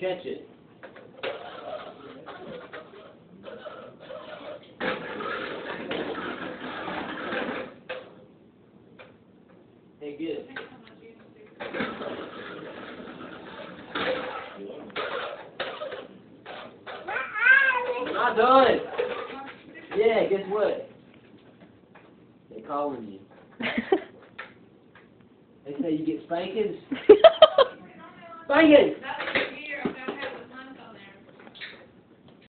Catch it. Hey, get it. Not done. Yeah, guess what? They calling you. They say you get spankings. Spankings!